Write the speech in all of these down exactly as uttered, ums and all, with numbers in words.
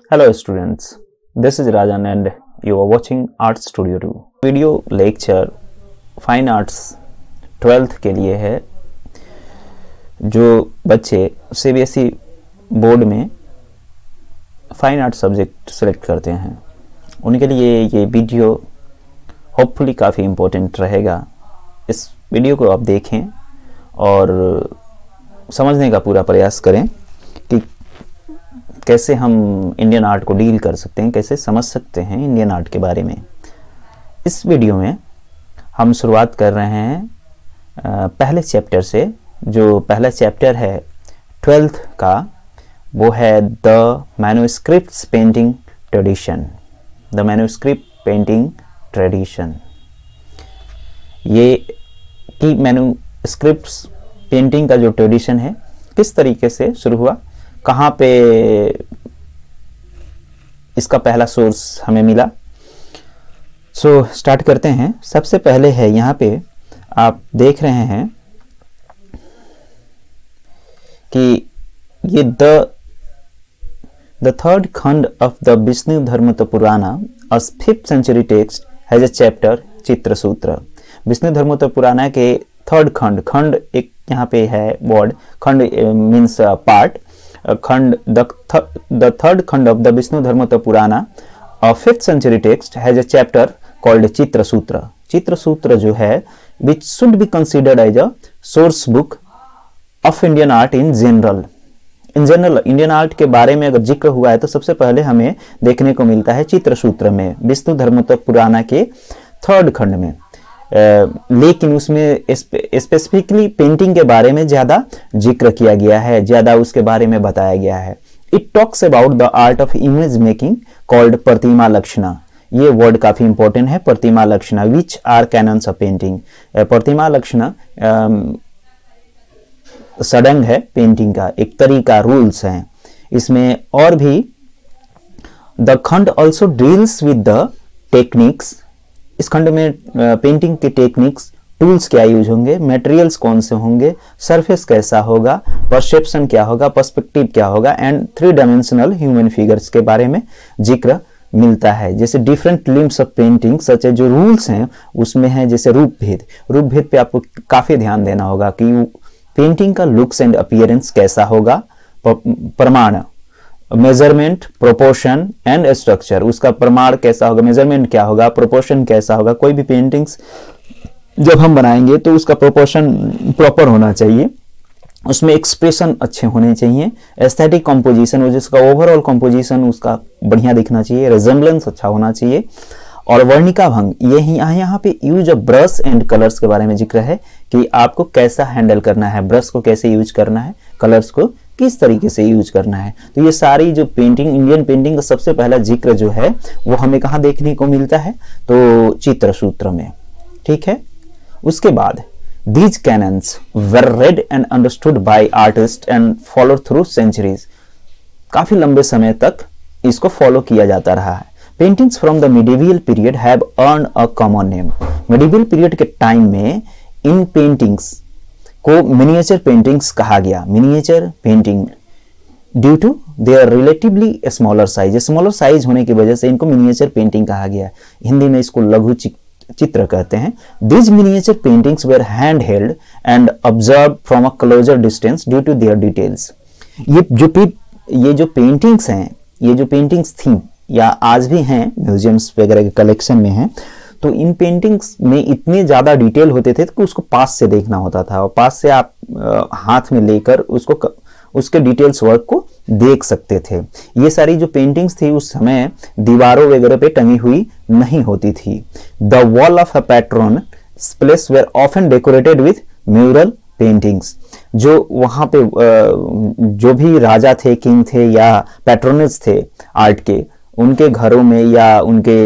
Hello students, this is Rajan and you are watching Art Studio two. Video lecture fine arts twelfth के लिए है। जो बच्चे CBSE board में fine art subject select करते हैं उनके लिए ये वीडियो होपफुली काफ़ी इम्पोर्टेंट रहेगा। इस वीडियो को आप देखें और समझने का पूरा प्रयास करें कि कैसे हम इंडियन आर्ट को डील कर सकते हैं, कैसे समझ सकते हैं इंडियन आर्ट के बारे में। इस वीडियो में हम शुरुआत कर रहे हैं पहले चैप्टर से। जो पहला चैप्टर है ट्वेल्थ का वो है the manuscripts painting tradition. The manuscript painting tradition, ये कि मैन्युस्क्रिप्ट्स पेंटिंग का जो ट्रेडिशन है किस तरीके से शुरू हुआ, कहाँ पे इसका पहला सोर्स हमें मिला। सो so, स्टार्ट करते हैं। सबसे पहले है यहाँ पे आप देख रहे हैं कि ये the the third khand of the Vishnu Dharmottara Purana a fifth century text has a chapter Chitrasutra. Vishnu Dharmottara Purana के थर्ड खंड, खंड एक यहाँ पे है word, khand means part, khand the third khand of the Vishnu Dharmottara Purana a fifth century text has a chapter called Chitrasutra. Chitrasutra जो है which should be considered as a source book of Indian art in general. In general Indian art के बारे में अगर जिक्र हुआ है तो सबसे पहले हमें देखने को मिलता है चित्रसूत्र में, विष्णु धर्मत्व पुराना के थर्ड खंड में। Uh, लेकिन उसमें स्पेसिफिकली पेंटिंग के बारे में ज्यादा जिक्र किया गया है, ज्यादा उसके बारे में बताया गया है। It talks about the art of image making called pratima lakshana. ये वर्ड काफी इंपॉर्टेंट है, pratima lakshana, which are canons of painting. Pratima lakshana सडंग है पेंटिंग का, एक तरीका, रूल्स हैं इसमें। और भी the khand also deals with the techniques. इस खंड में पेंटिंग के टेक्निक्स, टूल्स क्या यूज होंगे, मटेरियल्स कौन से होंगे, सरफेस कैसा होगा, परसेप्शन क्या होगा, पर्सपेक्टिव क्या होगा, and three dimensional human figures के बारे में जिक्र मिलता है। जैसे different limbs of painting such जो रूल्स हैं उसमें है, जैसे रूप भेद। रूप भेद पे आपको काफी ध्यान देना होगा कि पेंटिंग का लुक्स एंड अपीयरेंस कैसा होगा, प्रमाण, मेजरमेंट, प्रोपोर्शन एंड स्ट्रक्चर, उसका प्रमाण कैसा होगा, मेजरमेंट क्या होगा, प्रोपोर्शन कैसा होगा। कोई भी पेंटिंग्स जब हम बनाएंगे तो उसका प्रोपोर्शन प्रॉपर होना चाहिए, उसमें एक्सप्रेशन अच्छे होने चाहिए, एस्थेटिक कंपोजिशन, जिसका ओवरऑल कंपोजिशन उसका बढ़िया दिखना चाहिए, रिजेम्बलेंस अच्छा होना चाहिए। और वर्णिका भंग, ये यहाँ यहाँ पे use of brush and colours के बारे में जिक्र है कि आपको कैसा हैंडल करना है, ब्रश को कैसे यूज करना है, कलर्स को किस तरीके से यूज करना है। तो ये सारी जो पेंटिंग, इंडियन पेंटिंग का सबसे पहला जिक्र जो है वो हमें कहाँ देखने को मिलता है, तो चित्रसूत्र में। ठीक है। उसके बाद these canons were read and understood by artist and follow through centuries. काफी लंबे समय तक इसको फॉलो किया जाता रहा है। Paintings from the medieval period have earn a common name. Medieval period के टाइम में इन पेंटिंग्स को मिनिएचर पेंटिंग्स कहा गया। Miniature painting due to their relatively smaller size, smaller size होने की वजह से इनको मिनिएचर पेंटिंग कहा गया। हिंदी में इसको लघु चित्र कहते हैं। This miniature paintings were hand held and observe from a closer distance due to their details. ये जो ये जो पेंटिंग्स हैं, ये जो पेंटिंग्स थी या आज भी हैं, म्यूजियम्स वगैरह के कलेक्शन में हैं, तो इन पेंटिंग्स में इतने ज्यादा डिटेल होते थे कि उसको पास से देखना होता था और पास से आप हाथ में लेकर उसको उसके डिटेल्स वर्क को देख सकते थे। ये सारी जो पेंटिंग्स थी उस समय दीवारों वगैरह पे टंगी हुई नहीं होती थी। The wall of a patron place were often decorated with mural paintings. जो वहां पे जो भी राजा थे, किंग थे या पैट्रोनस थे आर्ट के, उनके घरों में या उनके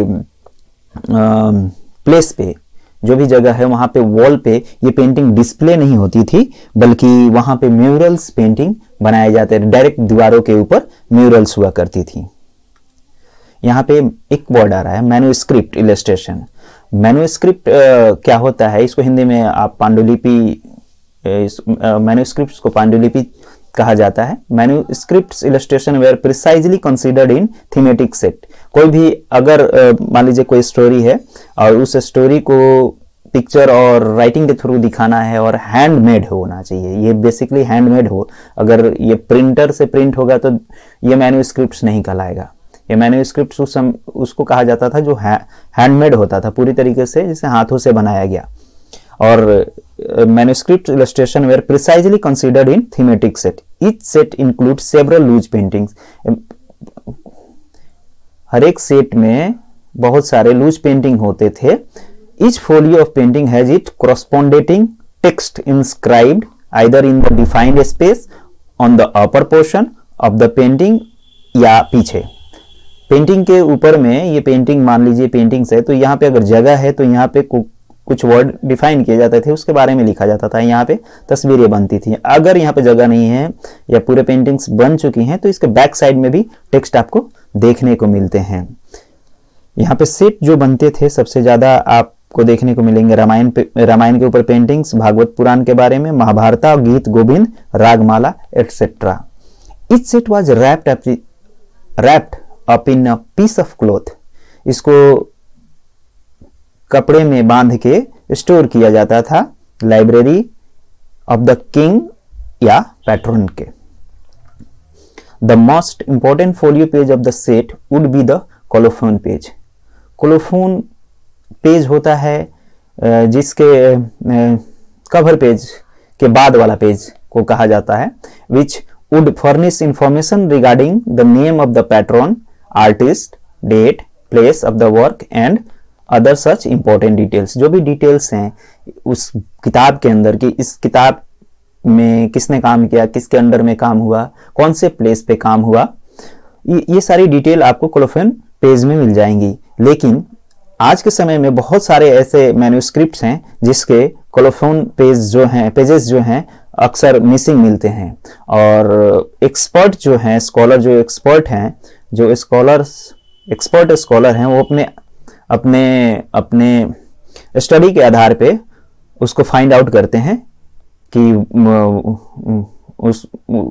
प्लेस पे, जो भी जगह है वहां पे वॉल पे ये पेंटिंग डिस्प्ले नहीं होती थी, बल्कि वहां पे म्यूरल्स पेंटिंग बनाए जाते थे। डायरेक्ट दीवारों के ऊपर म्यूरल्स हुआ करती थी। यहाँ पे एक वर्ड आ रहा है मैन्युस्क्रिप्ट इलस्ट्रेशन। मैन्युस्क्रिप्ट क्या होता है, इसको हिंदी में आप पांडुलिपि, मैन्युस्क्रिप्ट को पांडुलिपि कहा जाता है। Manuscripts illustration were precisely considered in thematic set. कोई भी अगर मान लीजिए कोई स्टोरी है और उस स्टोरी को पिक्चर और राइटिंग के थ्रू दिखाना है और हैंडमेड होना चाहिए, ये बेसिकली हैंडमेड हो। अगर ये प्रिंटर से प्रिंट होगा तो ये मैन्युस्क्रिप्ट्स नहीं कहलाएगा। ये मैन्युस्क्रिप्ट्स उस सम, उसको कहा जाता था जो हैंडमेड होता था, पूरी तरीके से जिसे हाथों से बनाया गया। और manuscript illustration were precisely considered in thematic set. Each set include several loose paintings. हर एक सेट में बहुत सारे लूज पेंटिंग होते थे। Each folio of painting has its corresponding text inscribed either in the defined space on the upper portion of the painting या पीछे। Painting के ऊपर में ये पेंटिंग मान लीजिए पेंटिंग्स है, तो यहाँ पे अगर जगह है तो यहाँ पे कुछ वर्ड डिफाइन किए जाते थे, उसके बारे में लिखा जाता था। यहाँ पे तस्वीरें बनती थी। अगर यहाँ पे जगह नहीं है या पूरे पेंटिंग्स बन चुकी हैं तो इसके बैक साइड में भी टेक्स्ट आपको देखने को मिलते हैं। यहाँ पे सेट जो बनते थे सबसे ज्यादा आप को देखने को मिलेंगे रामायण रामायण के ऊपर पेंटिंग्स, भागवत पुराण के बारे में, Mahabharata, Gita Govinda, Ragamala etcetera. Each set was wrapped up wrapped up in a piece of cloth. इसको कपड़े में बांध के स्टोर किया जाता था लाइब्रेरी ऑफ द किंग या पैट्रन के। The most important folio page of the set would be the colophon page. Colophon page होता है जिसके कवर पेज के बाद वाला पेज को कहा जाता है, which would furnish information regarding the name of the patron, artist, date, place of the work and other such important details. जो भी डिटेल्स हैं उस किताब के अंदर की, इस किताब में किसने काम किया, किसके अंडर में काम हुआ, कौन से प्लेस पे काम हुआ, ये, ये सारी डिटेल आपको कोलोफोन पेज में मिल जाएंगी। लेकिन आज के समय में बहुत सारे ऐसे मैन्युस्क्रिप्ट्स हैं जिसके कोलोफोन पेज जो हैं पेजेस जो हैं अक्सर मिसिंग मिलते हैं। और एक्सपर्ट जो हैं स्कॉलर जो एक्सपर्ट हैं जो स्कॉलर्स एक्सपर्ट स्कॉलर हैं वो अपने अपने अपने स्टडी के आधार पे उसको फाइंड आउट करते हैं कि उस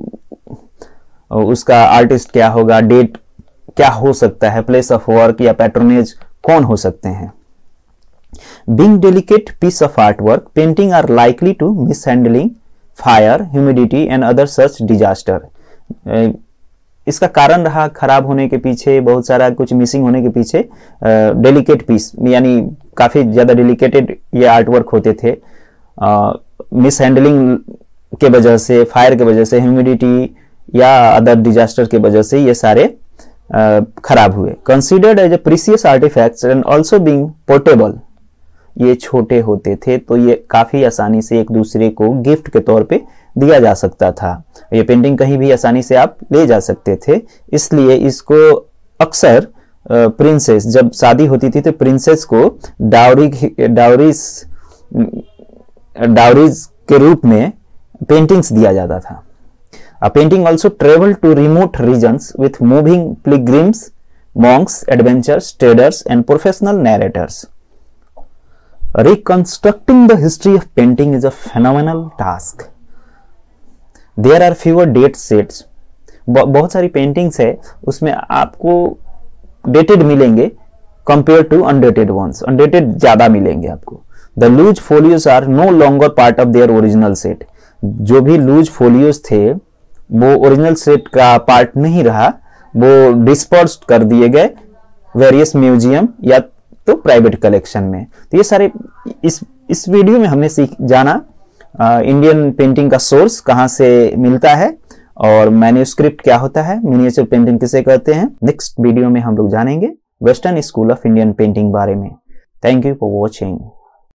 उसका आर्टिस्ट क्या होगा, डेट क्या हो सकता है, प्लेस ऑफ वर्क या पैट्रोनेज कौन हो सकते हैं। Being delicate piece of artwork, painting are likely to mishandling fire, humidity and other such disaster. इसका कारण रहा खराब होने के पीछे, बहुत सारा कुछ मिसिंग होने के पीछे डेलिकेट पीस, यानी काफी ज्यादा डेलिकेटेड ये आर्टवर्क होते थे। मिस हैंडलिंग के वजह से, फायर के वजह से, ह्यूमिडिटी या अदर डिजास्टर के वजह से ये सारे uh, खराब हुए। Considered as a precious artifacts and also being portable, ये छोटे होते थे तो ये काफी आसानी से एक दूसरे को गिफ्ट के तौर पे दिया जा सकता था। ये पेंटिंग कहीं भी आसानी से आप ले जा सकते थे, इसलिए इसको अक्सर प्रिंसेस, जब शादी होती थी तो प्रिंसेस को डाउरी डाउरीज डाउरीज के रूप में पेंटिंग्स दिया जाता था। A painting also traveled to remote regions with moving pilgrims, monks, adventurers, traders, and professional narrators. Reconstructing the history of painting is a phenomenal task. There are fewer date sets. बहुत सारी paintings है उसमें आपको dated मिलेंगे compare to undated ones. Undated ज्यादा मिलेंगे आपको। The loose folios are no longer part of their original set. जो भी लूज फोलियोज थे वो ओरिजिनल सेट का पार्ट नहीं रहा, वो डिस्पर्स्ड कर दिए गए वेरियस म्यूजियम या तो प्राइवेट कलेक्शन में। तो ये सारे इस इस वीडियो में हमने सीख जाना इंडियन पेंटिंग का सोर्स कहां से मिलता है और मैन्युस्क्रिप्ट क्या होता है, मिनिएचर पेंटिंग किसे कहते हैं। नेक्स्ट वीडियो में हम लोग जानेंगे western school of Indian painting बारे में। Thank you for watching.